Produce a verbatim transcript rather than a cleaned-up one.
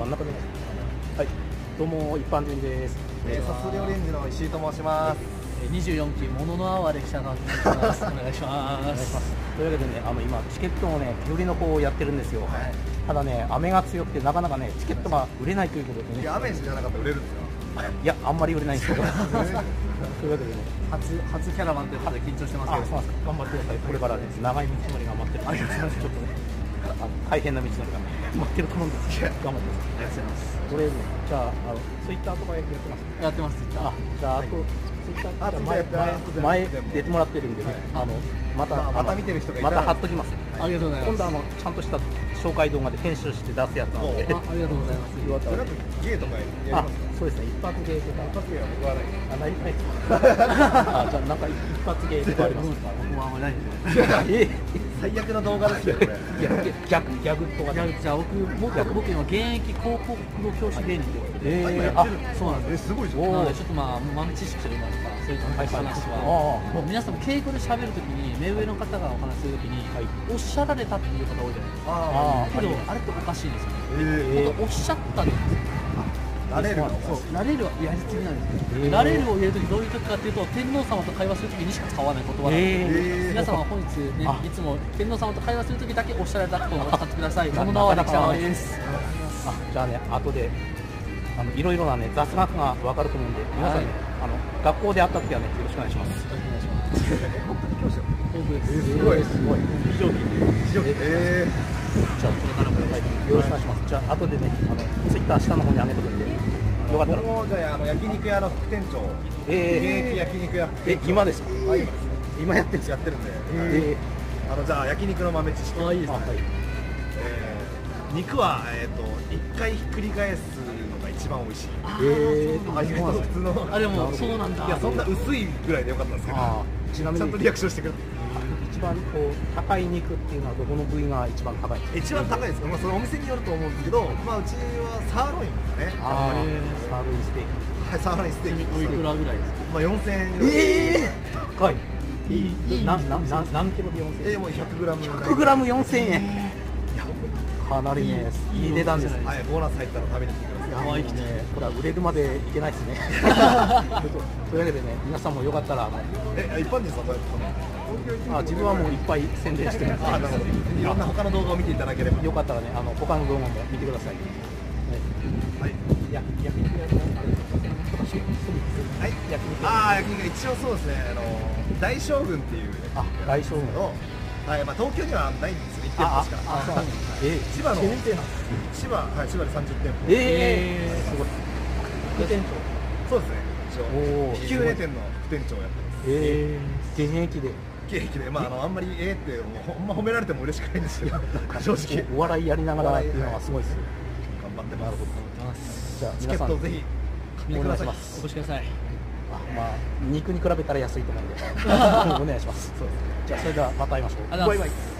ん中でね。はい、どうも一般人です。 えー、サスレオレンジの石井と申します。 にじゅうよんきもののあわれ記者がお願いします。お願いします。 というわけでね、あの今チケットをね手売りの方をやってるんですよ。はい、ただね、雨が強くてなかなかねチケットが売れないということでね。 いや、雨じゃなかったら売れるんですか？ いや、あんまり売れないんですけど。というわけでね、 初初キャラバンということで緊張してますけど。 そうですか。頑張ってください。これからね長い道のりが待ってる。ありがとうございます。ちょっとね、あの大変な道のりが待ってると思うんですけど、頑張ってください。 ありがとうございます。 とりあえずね、じゃああのツイッターとかやってます。 やってます。 あ、じゃああと。あと前前出てもらってるんでね、あのまたまた見てる人がいたまた貼っときます。 ありがとうございます。 今度あのちゃんとした紹介動画で編集して出すやつなので。 ありがとうございます。 それだとゲーとかやりますか？ そうですね、一発芸とか。 一発芸は僕はない。 あ、ないないですか。あ、じゃあなんか一発芸とかありますか？ 僕はあんまりないんで。 え、 最悪の動画ですよこれ。 いやギャグギャグとか。 じゃあ僕僕僕今現役広告の教師芸人で。 ええ、 あ、そうなんです。 すごいじゃん。 なのでちょっとまあ豆知識といいますか、そういった話はもう皆さんも敬語で喋るときに目上の方がお話しするときにおっしゃられたっていう方多いじゃないですか。 あけどあれっておかしいですよね。 えおっしゃったんです。 なれるの。 そう、なれるはやりすぎなんですよ。なれるを入れるときどういうときかっていうと、天皇様と会話するときにしか使わない言葉なんで、皆様は本日ね、いつも天皇様と会話するときだけおっしゃられたことを使ってください。もののあわれ記者です。 あ、じゃあね、後であのいろいろなね雑学がわかると思うんで、皆さんね、あの学校で会った時はねよろしくお願いします。 お願いします。 本当に教師だ。 すごいすごい。非常に非常に。ええ。 じゃあこれからもよろしくお願いします。じゃあ後でね、あのツイッター下の方に上げとくんで、よかったら。 僕もじゃああの焼肉屋の副店長。 え現役焼肉屋。 え、今ですか？ はい。 今やってるんですやってるんで。 ええ。 あのじゃあ焼肉の豆知識。 あ、いいですね。 肉はえっと一回ひっくり返すのが一番美味しい。 ええ。 あ、意外と普通の。 あ、でもそうなんだ。 いや、そんな薄いぐらいでよかったんですけど。 ちなみにちゃんとリアクションしてくれて。 一番こう高い肉っていうのはどこの部位が一番高い？ 一番高いですか？まあそのお店によると思うんですけど、まあうちはサーロインですかね。 ああ、サーロインステーキ。 はい、サーロインステーキ。 おいくらぐらいですか？ まあよんせんえん。 ええ。高い。いい。ななな何キロでよんせんえん？ え、もうひゃくグラム。 ひゃくグラムよんせんえん。かなりね、いい値段ですね。 はい、ボーナス入ったら食べに来てください。 可愛いね。これは売れるまでいけないですね。というわけでね、皆さんもよかったら、 え、一般人さんどうやってあ、自分はもういっぱい宣伝してるんで、 あ、なるほど。いろんな他の動画を見ていただければ。 よかったらね、あの他の動画も見てください。 はい。 や焼肉屋のはい、焼肉屋。 ああ、焼肉屋一応そうですね。あの大将軍っていうあ、大将軍の、はい、まあ東京にはないんですよ。いってんぽしか。 あ、そうなんです。え、 千葉のチェーン店なんです。 千葉、はい、千葉でさんじゅってんぽ。 ええ、すごい。副店長。 そうですね。一応気球店の副店長をやってます。 ええ、現役で。 現役で、まああのあんまりええってほんま褒められても嬉しくないんですけど、正直お笑いやりながらっていうのはすごいです。 頑張ってます。 じゃあチケットをぜひ見てください。 お越しください。 あ、まあ肉に比べたら安いと思うんでお願いします。じゃあそれではまた会いましょう。バイバイ。